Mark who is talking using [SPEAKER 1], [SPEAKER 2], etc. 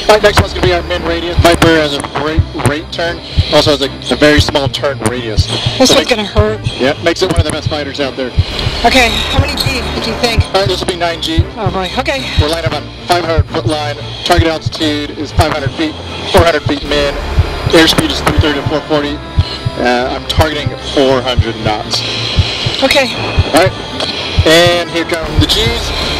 [SPEAKER 1] Alright, next one's going to be our min radius. Viper has a great rate turn, also has a very small turn radius.
[SPEAKER 2] This one's going to hurt.
[SPEAKER 1] Yeah, makes it one of the best fighters out there.
[SPEAKER 2] Okay, how many G do you think?
[SPEAKER 1] Alright, this will be 9G.
[SPEAKER 2] Oh boy, okay.
[SPEAKER 1] We're lining up on 500-foot line. Target altitude is 500 feet, 400 feet min. Airspeed is 330 to 440. I'm targeting 400 knots.
[SPEAKER 2] Okay.
[SPEAKER 1] Alright, and here come the G's.